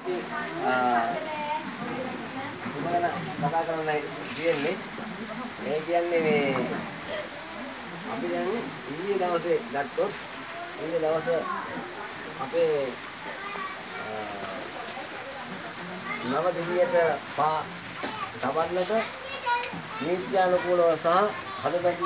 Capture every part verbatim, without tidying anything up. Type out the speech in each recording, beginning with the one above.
අපි සුබන කතා කරන්නයි කියන්නේ. මේ කියන්නේ මේ අපි දැන් ඊයේ දවසේ ගත්තොත් ඊයේ දවසේ අපේ නව දිවියට පා තබන්නට නීත්‍යානුකූලව සහ හදපැති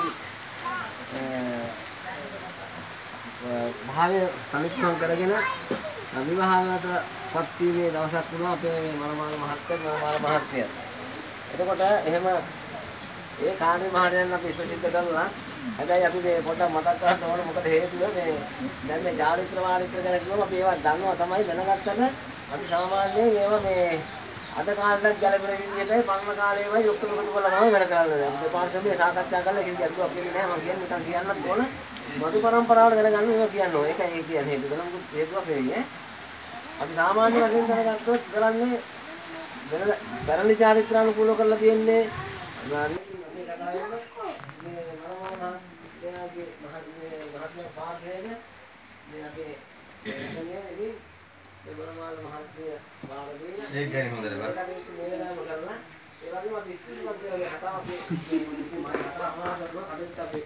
භාවය සනිටුම් කරගෙන විවාහයට පත් වීමේ දවසක් වුණා අපේ මේ මනමාල මහත්තයා මනමාල මහත්මිය. එතකොට එහෙම ඒ කාර්ය මහරයන් අපි ඉස්සෙල්ලා කරලා හැබැයි අපි මේ පොඩ්ඩක් මතක් කරගන්න ඕන මොකද හේතුව මේ දැන් මේ චාරිත්‍ර වාරිත්‍ර ගැන කිව්වම අපි ඒවා දන්නවා තමයි දැනගත්තම අපි සාමාන්‍යයෙන් ඒවා මේ අද කාලෙට ගැලපෙන විදිහටයි පරණ කාලේමයි යුක්ත මුකුත් කරලා තමයි වැඩ කරන්නේ. අපි දෙපාර්ශ්වයේ සාකච්ඡා කරලා කිසි ගැටලුවක් වෙන්නේ නැහැ. මම කියන්නේ නිකන් කියන්නත් ඕන. මధు පරම්පරාවට දැනගන්න මේවා කියන්න ඕනේ. ඒකයි ඒ කියන්නේ හේතුව. මොකද හේතුවක් නෙවෙයි. අපි සාමාන්‍ය වශයෙන් දැනගත්තොත් කරන්නේ වෙන පැරණි චාරිත්‍රානුකූලව කරලා තියෙන්නේ මේ කතාවේ මේ මනෝමා මහත්මයාගේ මහත්මයා පාර්ශ්වයේ මේ අපේ එතනදී ඒ මනෝමාල මහත්මිය වාර දෙන ඒක ගැන හොඳට බලන්න. ඒක මේ වෙලාවම කරලා ඒ වගේම අපි ස්ත්‍රීවත් මේ කතාව අපි මම කතා අහනවා අදිට අපි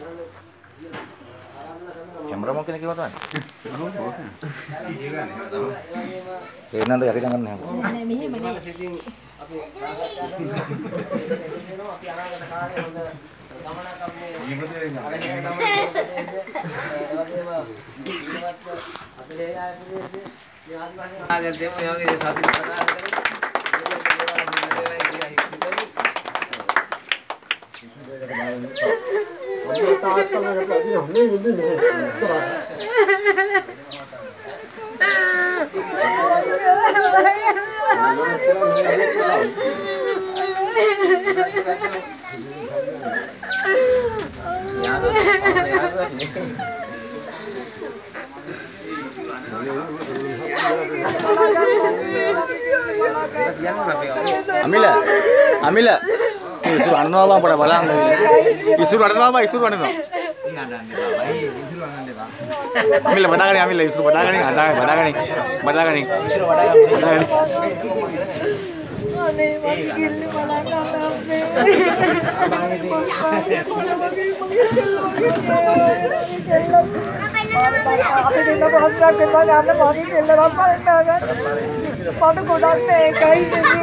කැමරාමන් කෙනෙක් ඉවරයි. ඒක නේද යකි ගන්න නැහැ. නෑ මෙහෙම නේ. අපි සාකච්ඡා කරනවා අපි අනාගත කාලේ හොඳ ගමනක් අපි ජීවිතේ ඉන්න. ඒ වගේම ජීවත් අපේ ආය ප්‍රදේශයේ මේ ආදිවාසී ආගල් දෙමු මේ වගේ සතුට ප්‍රකාශ කරනවා. Amila, Amila, isuru anak apa pada balang? Isuru anak apa? Isuru anak apa? Amila, pada kali Amila, isuru pada kali, ada pada kali, pada kali, isuru pada kali. අපි දෙන්න පහසුවක් දෙපා ගන්න මාගේ කෙල්ලරම් බලන්න ගන්න. පඩ ගොඩක් නෑ එකයි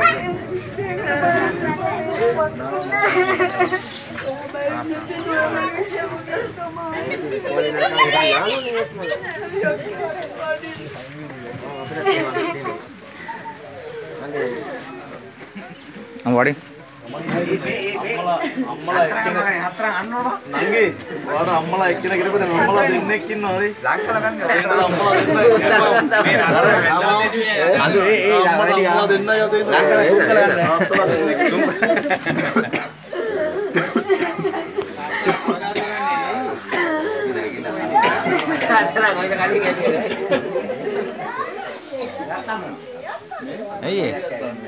Ang wari? අම්මලා අම්මලා එක්කෙනෙක් හතරක් අන්නවද? නංගි. ඔයාලා අම්මලා එක්කෙනෙක් ඉරපද අම්මලා දෙන්නෙක් ඉන්නවා හරි. ලංකල ගන්න. අම්මලා දෙන්නෙක්. මේ අර අද ඒ ඒ අම්මලා දෙන්නයි අද ඉන්න. ලංකල ෂූට් කරලා අම්මලා දෙන්නෙක්. කාතරා මොකද කලින් ඇන්නේ. Iya.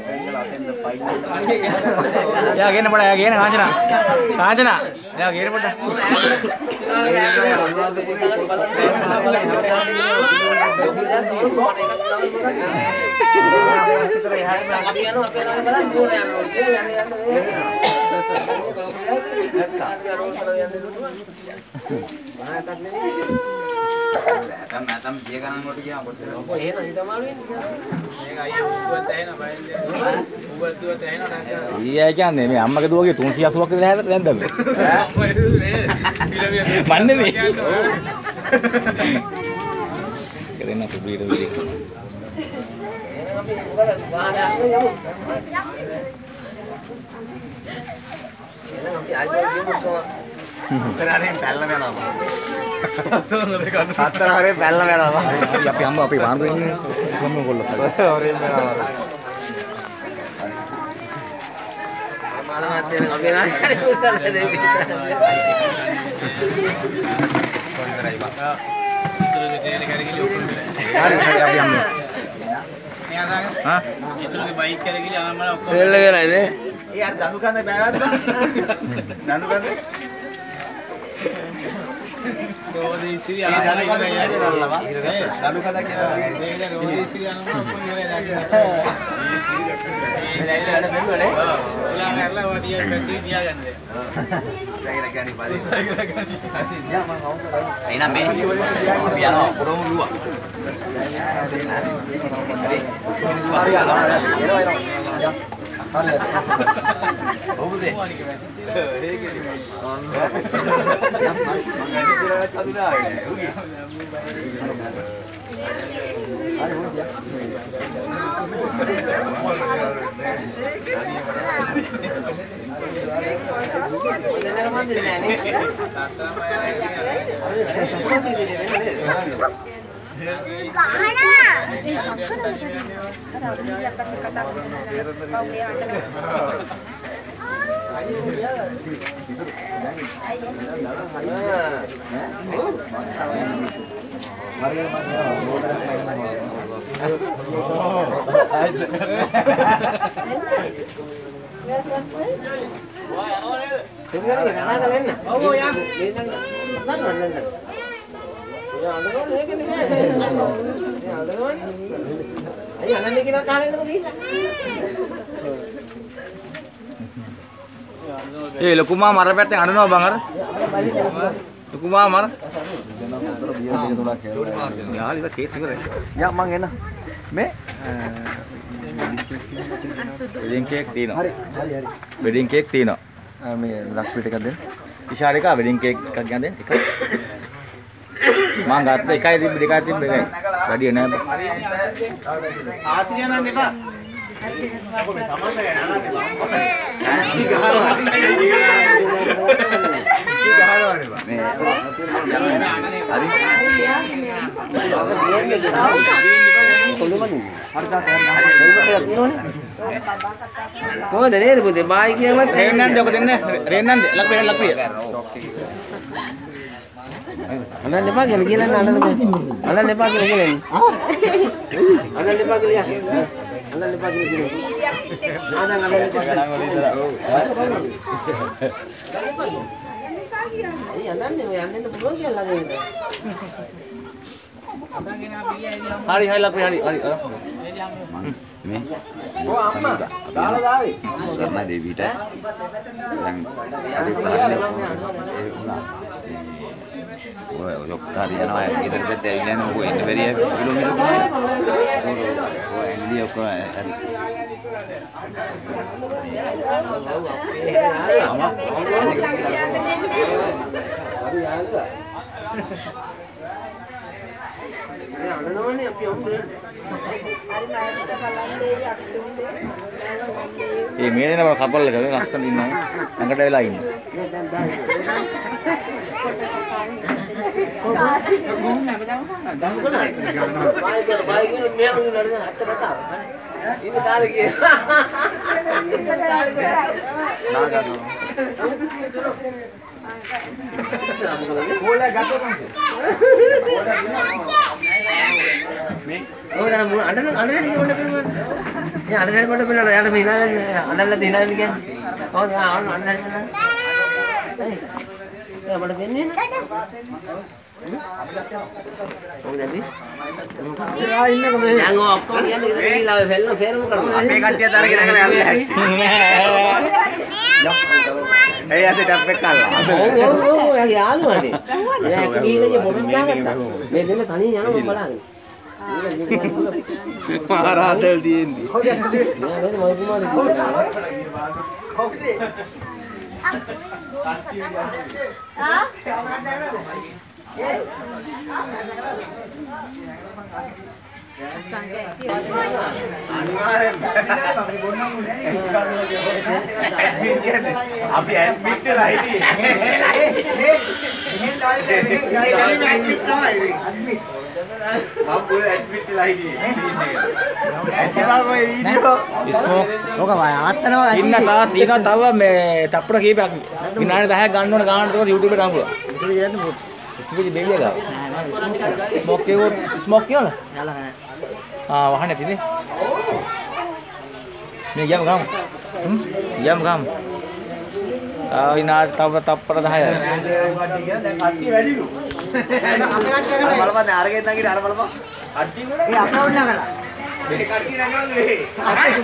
Ya gini pada ya gini kancana, kancana, ya gini pada. Atam atam dia kan anggot dia anggot. Oh iya nanti sama lu ini. Iya කියන්නේ මේ අම්මගේ දුවගේ තුන්සිය අසූවක් විතර හැදලා නැද්ද? මන්නේ නේ. කරේන සුබීර විදිහ. එහෙනම් අපි උගල වාහනයක් යමු. එහෙනම් අපි ආයෙත් ගියමු කොහොම. හතරෙන් පැල්ල වෙනවා. හතරෙන් පැල්ල වෙනවා. අපි අම්ම අපි වාහන දෙන්නේ කොහොම කොල්ලෝ. හොරෙන් වෙනවා. මාළමත් වෙන අපි නාටි උසල්ලා දෙවි. ෆෝන් කරයි බා. ඉස්සරහට තේරෙ කරගිලි ඔක්කොම ඉවරයි. හරි හරි අපි අම්ම. මෙයා දාගන්න. හා? ඉස්සරහට බයික් කරගිලි අම්මලා ඔක්කොම තෙල්ල වෙලා නේ. ඒ අර දනු කන්ද බෑවද බා? දනු කන්ද? රෝදේ ඉතිරි මේ දන කඩ කියන්නේ නල්ලවා. දනු කඩ කියලා වගේ. මේක රෝදේ ඉතිරි යනවා ඔක්කොම ඉවරයි දැන්. මේ ඇවිල්ලා වැඩ බැලුවනේ. ඔයාලා ඇරලා වඩිය පැති තියාගන්න. සයිකල කියන්නේ පාරේ. යා මම කවුද කරන්නේ? එහෙනම් මේ අපි යනවා පුරමු ලුවා. හරි යනවා. එනවා එනවා. ඔබදේ. ඒකෙදි. මම කියලා කදුනා. උගේ. හරි හොඳයි. දෙන්නක මන් දෙන්නේ නෑනේ. Sebenarnya kenapa kalian? Oh ya. Nang nang nang. Ya ada kan lagi ni kan. Ya ada kan. Ayo nanti kita kalian tu ni. ඒ ලොකු මාමා අර පැත්තෙන් අඬනවා බං අර. ලොකු මාමා අර. යාලි ඉත කේස් ඉවරයි. යා මං එන්න. මේ වෙඩින් කේක් තියෙනවා. Hari hari hari. Wedding cake තියෙනවා. මේ ලක් පිට එකක් දෙන්න. ඉෂාරික වෙඩින් කේක් එකක් ගන්න දෙන්න. එකයි. මං ගත්ත එකයි තිබ්බ දෙකයි තිබ්බ එකයි. වැඩි නෑ බං. ආසිය නන් එපා. Kau dah ni tu pun baik yang mana? රේන්නන් දෙක දෙන්න. රේන්නන් දෙක ලක් වෙන ලක් පිය. Anak lepas ke lagi lah, anak lepas. Anak lepas ke lagi lah. Anak lepas ke lagi. Anak lepas ke lagi. Anak anak lepas. Iya, anak ni, anak ni perlu ke lagi. හරි හරි ලක් හරි හරි. මේ Oh, amma. Dah dah. සර්ණ දේවීට දැන් අපි ඔය ඔක්කාරි යනවා ගෙදර පැත්තේ ඇවිල්ලා යනවා ඔය එන්න බැරිය කිලෝමීටර් ගානක් ඔය එන්නේ ඔක්කොම හරි Aduh, ya lu. Ya, ada nama ni apa yang boleh? ඒ මේ දෙනම කපල් එක ලස්සන ඉන්නවා. ළඟට වෙලා ඉන්න. Ni dan dah. Baik kan, baik kan, memang ni nak hati mata. Ini tarik. Ini tarik. නාගනවා Bola gato kan? Oh, dah mula. Anda anda ni mana pun? Ya, anda ni mana pun ada. Anda mana? Anda lah di mana ni kan? Oh, ya, anda anda ni mana? Eh, ya mana pun ni? Oh, jadi? Ya, ini kau. Yang aku ni ada ni lah. Film film kan? අපේ කට්ටිය තරගෙන කරගෙන යන්නේ ඒ ඇසට අපේ කල්ලා Oh, oh, oh, yang යාළුවා නේ. Ya, කීලේ බොරුන් දාගත්තා. මේ දෙන්න තනියෙන් යනවා මම බලන්නේ. මහරහතල් තියෙන්නේ නෑ වේද මම කුමාරේ අනිවාර්යෙන් අපි ඇඩ්මිට් වෙලා හිටියේ එහෙන් ඇඩ්මිට් තමයි ඇඩ්මිට් මම පුර ඇඩ්මිට් වෙලා හිටියේ ඇත්තටම මේ වීඩියෝ ස්මෝක් ඕක වාත්තනවා ඉන්න තා තියෙනවා තව මේ තප්පර කීපයක් විනාඩි දහයක් ගන්න ඕන ගන්න තව YouTube එකට දාන්න පුළුවන්. ඉස්මෝක් බේබිය ගාව. ස්මෝක් කියෝ ස්මෝක් කියෝද? ආ වහන්නේ තිනේ. මේ ගියම ගාමු. හ්ම් ගියම ගාමු. තව විනාඩි තව තප්පර දහයයි. බලපන් අරගෙන ඉඳන් අර බලපන්. ඒ අපේ ඕන නගලා. මේ කට්ටිය නගන්නේ.